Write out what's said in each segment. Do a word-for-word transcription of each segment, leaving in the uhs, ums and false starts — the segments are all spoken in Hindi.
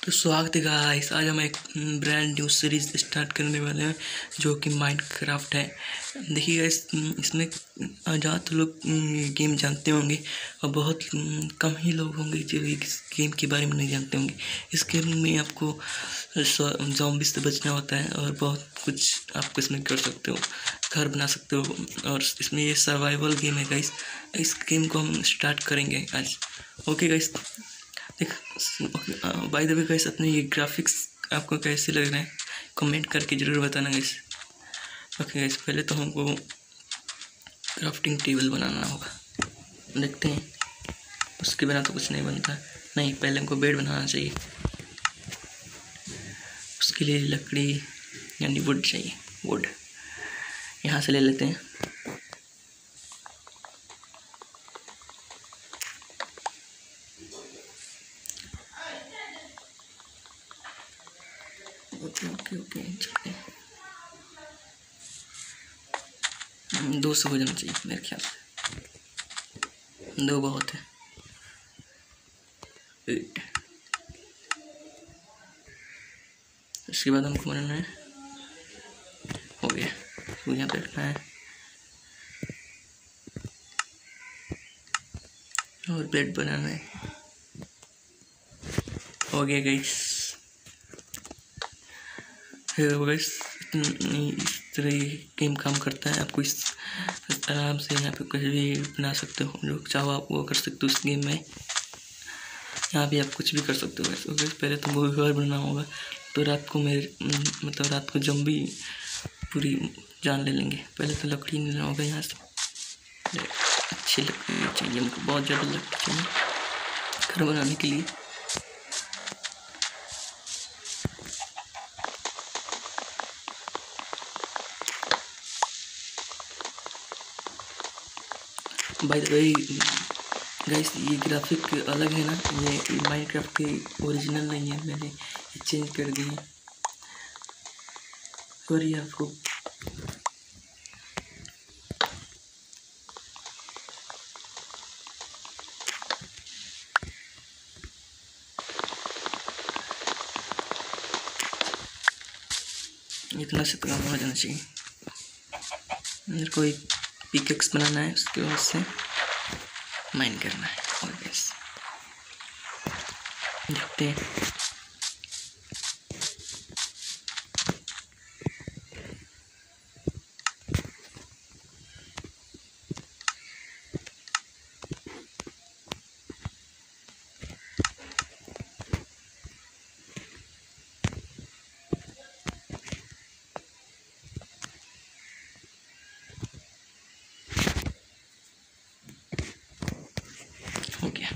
तो स्वागत है गाइस। आज हम एक ब्रांड न्यू सीरीज स्टार्ट करने वाले हैं जो कि माइनक्राफ्ट है। देखिए गाइस, इसमें ज़्यादातर लोग गेम जानते होंगे और बहुत कम ही लोग होंगे जो इस गेम के बारे में नहीं जानते होंगे। इस गेम में आपको ज़ॉम्बी से बचना होता है और बहुत कुछ आपको इसमें कर सकते हो, घर बना सकते हो। और इसमें ये सर्वाइवल गेम है गाइस। इस गेम को हम स्टार्ट करेंगे आज। ओके गाइस, देख बाय द वे गाइस, अपने ये ग्राफिक्स आपको कैसे लग रहे हैं कमेंट करके ज़रूर बताना गाइस। ओके गाइस, पहले तो हमको क्राफ्टिंग टेबल बनाना होगा। देखते हैं, उसके बिना तो कुछ नहीं बनता। नहीं, पहले हमको बेड बनाना चाहिए। उसके लिए लकड़ी यानी वुड चाहिए। वुड यहाँ से ले लेते हैं। ओके ओके ओके चलते हैं। दो सौ हो जाना चाहिए मेरे ख्याल से, दो बहुत है। इसके बाद हमको बनाना है, हो गया, तो यहाँ पे रखना है और बेड बनाना है। हो गया गाइस। गाइस, इस तरह ये गेम काम करता है। आपको इस आराम से यहाँ पे कहीं भी बना सकते हो, जो चाहो आप वो कर सकते हो इस गेम में। यहाँ भी आप कुछ भी कर सकते हो। वैसे okay, पहले तो वो घर बनाना होगा, तो रात को मेरे मतलब रात को ज़ॉम्बी पूरी जान ले लेंगे। पहले तो लकड़ी लेना होगा यहाँ से। अच्छी लकड़ी चाहिए हमको, बहुत ज़्यादा लकड़ी चाहिए घर बनाने के लिए। बाय द वे गाइस, ये ग्राफिक अलग है ना, ये माइनक्राफ्ट के ओरिजिनल नहीं है, मैंने ये चेंज कर दी है। सॉरी आपको। इतना से तो काम हो जाना चाहिए। मेरे को एक पिकेक्स बनाना है, उसके बाद से माइन करना है। और बस देखते हैं। हो गया।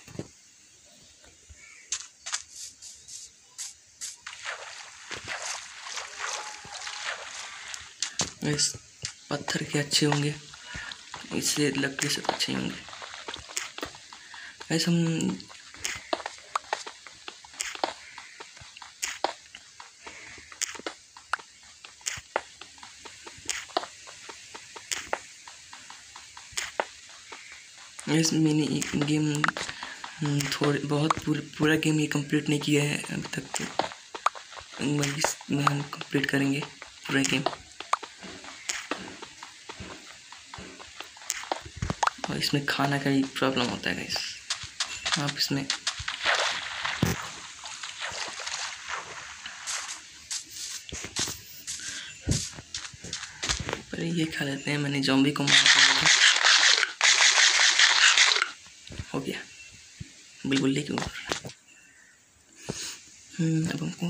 इस पत्थर के अच्छे होंगे, इससे लकड़ी से अच्छे होंगे। ऐसे हम इस मिनी गेम थोड़े बहुत पूरा पूरा गेम ये कंप्लीट नहीं किया है अभी तक, तो इसमें हम कंप्लीट करेंगे पूरा गेम। और इसमें खाना का ही प्रॉब्लम होता है गाइस। आप इसमें पर ये खा लेते हैं। मैंने ज़ॉम्बी को मार दिया। हो गया, बिल्कुल ले क्यों। अब हमको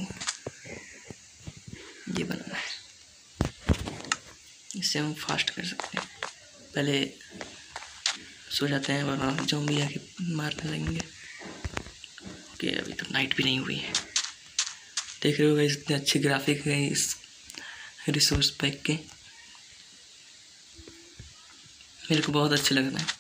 ये बनाना है, इससे हम फास्ट कर सकते हैं। पहले सो जाते हैं वरना ज़ॉम्बी आके मारने लगेंगे। ओके, अभी तो नाइट भी नहीं हुई है। देख रहे हो गाइस, इतने अच्छे ग्राफिक है इस रिसोर्स पैक के। मेरे को बहुत अच्छे लग रहे हैं।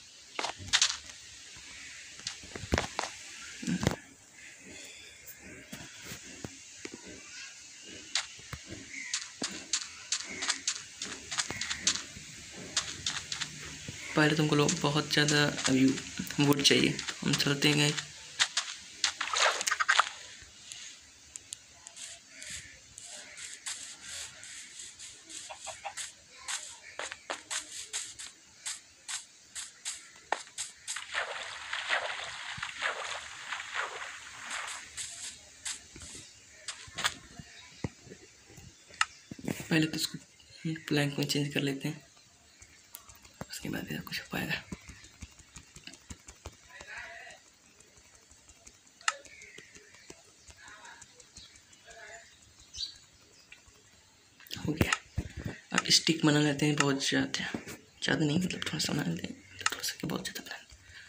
पहले तुमको लोग बहुत ज़्यादा अभी वुड चाहिए, हम चलते हैं गाइस। पहले तो इसको प्लैंक में चेंज कर लेते हैं, उसके बाद ये कुछ हो पाएगा। हो गया। अब स्टिक बना लेते हैं, बहुत ज़्यादा ज़्यादा नहीं, मतलब थोड़ा सा बना लेते हैं, थोड़ा सा के बहुत ज़्यादा बना।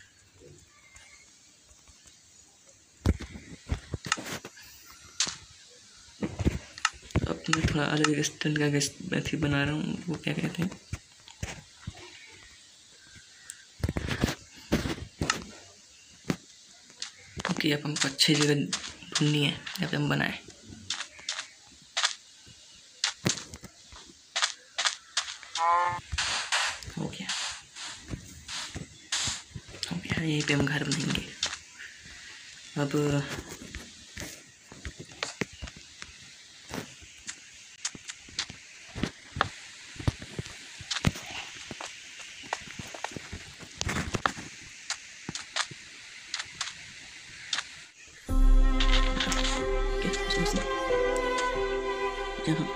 अब मैं थोड़ा अलग स्टैंड का ऐसे बना रहा हूँ, वो क्या कहते हैं, कि अब हमको अच्छी जगह ढूंढनी है जब हम बनाए। हो गया, हो गया। यहीं पे हम घर बनाएंगे। अब यहाँ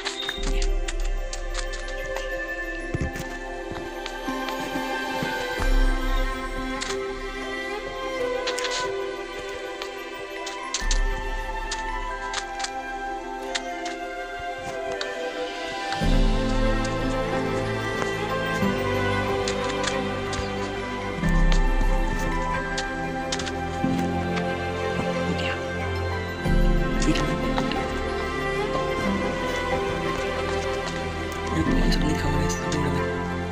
लिखा हुआ है इस बोर्ड में।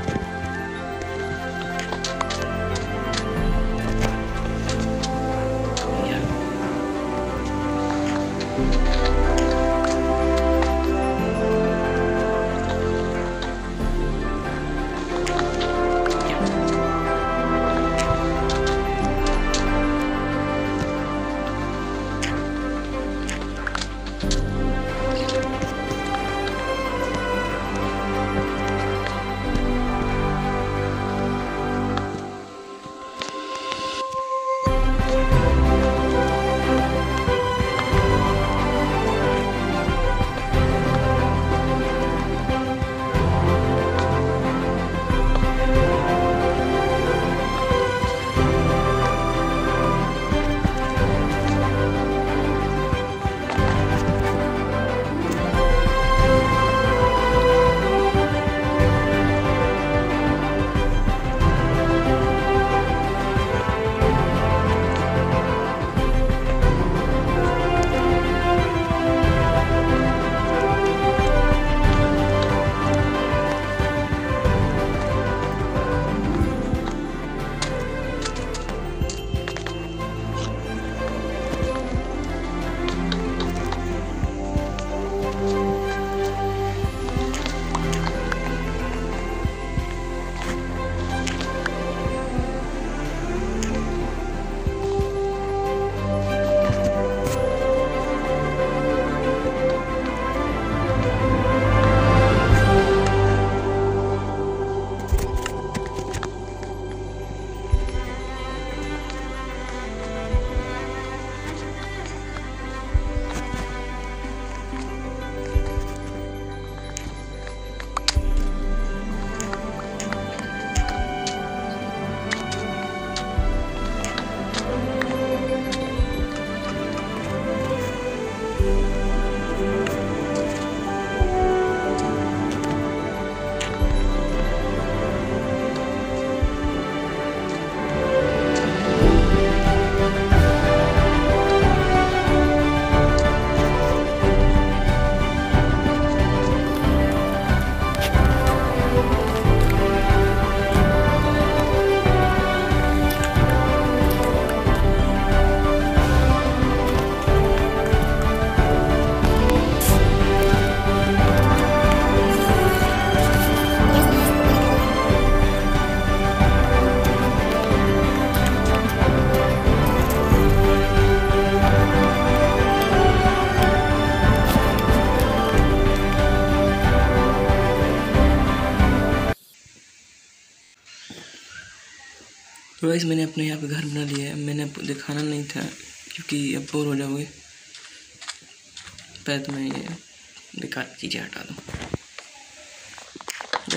तो गाइस मैंने अपने यहाँ पे घर बना लिया है। मैंने आपको दिखाना नहीं था क्योंकि अब बोर हो जाओगे। पहले तो मैं ये बेकार चीज़ें हटा दूँ।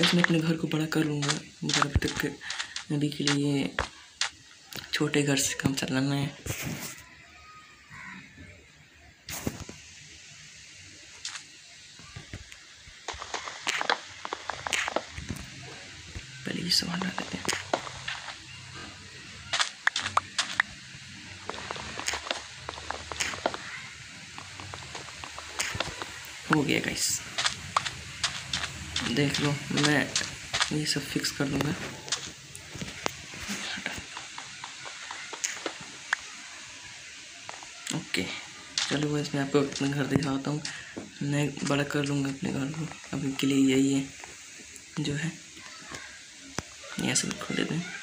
गाइस मैं अपने घर को बड़ा कर लूँगा, मगर अभी तक अभी के लिए छोटे घर से काम चलाना है। पहले ये सामान रख देते हैं। हो गया गाइस, देख लो मैं ये सब फिक्स कर दूंगा। ओके चलो गाइस मैं आपको अपना घर दिखाता हूँ। मैं बड़ा कर लूँगा अपने घर को, अभी के लिए यही है जो है। यहाँ से खोल देते हैं,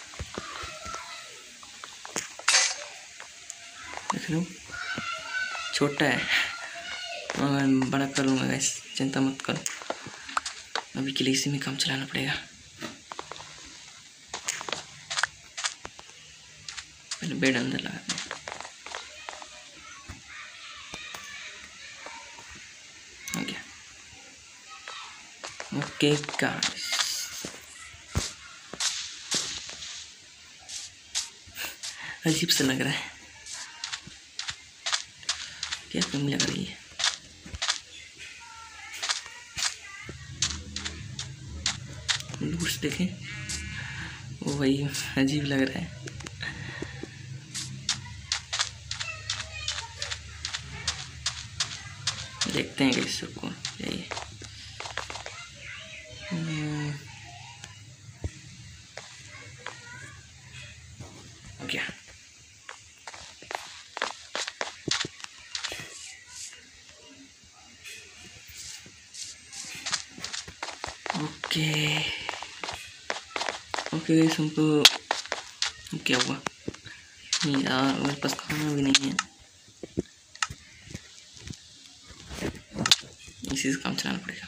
देख लो छोटा है, मैं बड़ा कर लूँगा गाइस, चिंता मत करो। अभी के लिए इसी में काम चलाना पड़ेगा। पहले बेड अंदर लगा दें। हो गया। ओके गाइस, अजीब सा लग रहा है, क्या कमी लग रही है। दूर से देखें, वो भाई अजीब लग रहा है। देखते हैं किस सबको यही क्या। ओके ओके गाइस, हमको क्या हुआ यार, मेरे पास खाना भी नहीं है, इसी से काम चलाना पड़ेगा।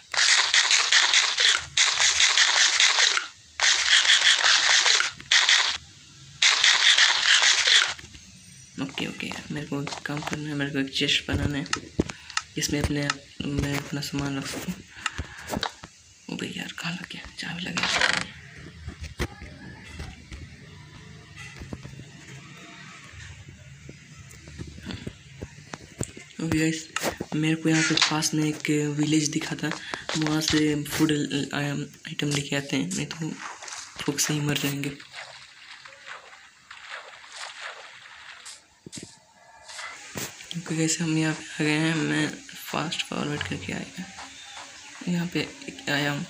ओके ओके मेरे को काम करना है, मेरे को एक चेस्ट बनाना है जिसमें अपने मैं अपना सामान रख सकूँ। ओ भाई यार कहाँ लग गया, चाबी लग गया। ओके गाइस, मेरे को यहाँ पे पास में एक विलेज दिखा था, वहाँ से फूड आइटम लेके आते हैं, नहीं तो भूख से ही मर जाएंगे। ओके गाइस, हम यहाँ पे आ गए हैं, मैं फास्ट फॉरवर्ड करके आएगा, यहाँ पे आया हूँ।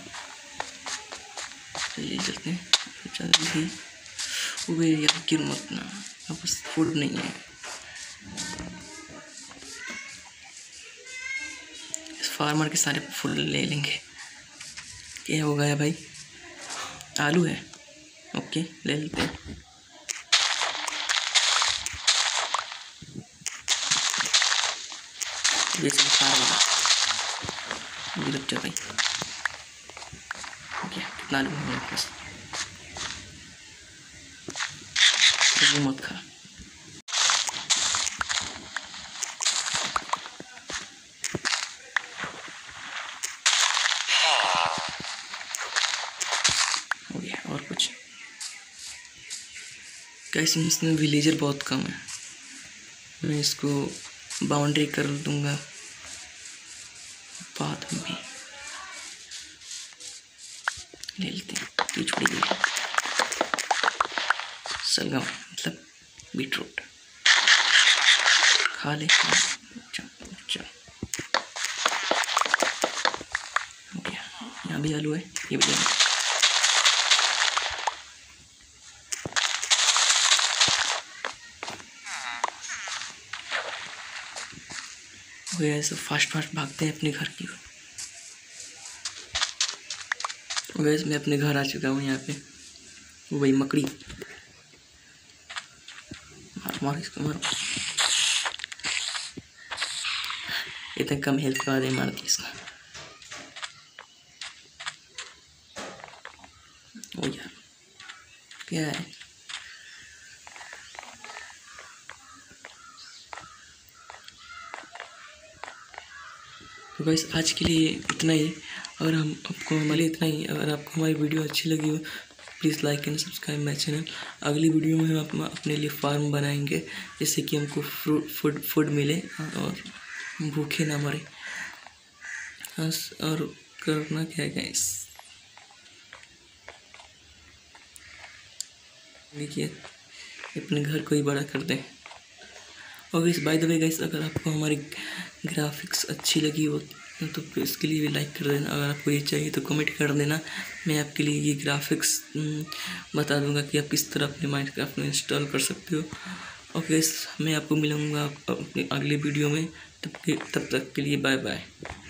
चलिए चलते हैं जल्दी। वो यार गिर मत ना, अब बस फूड नहीं है। इस फार्मर के सारे फूल ले लेंगे। क्या हो गया भाई, आलू है, ओके ले लेते हैं। ये सब सारा भाई ओके, कितना आलू है मेरे पास, वो मत खा। हो गया, और कुछ कैसे इसमें विलेजर बहुत कम है, मैं इसको बाउंड्री कर दूंगा बाद में भी। ले लेते हैं, ये छोड़ी गई सलगम मतलब बीटरूट, खा ले। चल चल हो गया, यहाँ भी आलू है, ये भी आलू। ऐसे फास्ट फास्ट भागते हैं अपने घर की ओर। वैसे मैं अपने घर आ चुका हूँ, यहाँ पे वो वही मकड़ी, मार मार इसको मारो, इतना कम हेल्थ का आदमी मार दी इसका। ओ यार क्या है, तो गाइस आज के लिए इतना ही। और हम आपको हमारे इतना ही, अगर आपको हमारी वीडियो अच्छी लगी हो please like and subscribe my channel. अगली वीडियो में हम अपने लिए फार्म बनाएंगे जिससे कि हमको फ्रूट फूड फूड मिले और भूखे ना मरे। बस और करना क्या है गाइस, देखिए अपने घर को ही बड़ा कर दें। और guys by the way guys, अगर आपको हमारी ग्राफिक्स अच्छी लगी हो तो इसके लिए भी लाइक कर देना। अगर आपको ये चाहिए तो कमेंट कर देना, मैं आपके लिए ये ग्राफिक्स बता दूंगा कि आप किस तरह अपने माइनक्राफ्ट में इंस्टॉल कर सकते हो। ओके गाइस, मैं आपको मिलूँगा अपने अगले वीडियो में, तब के तब तक के लिए बाय बाय।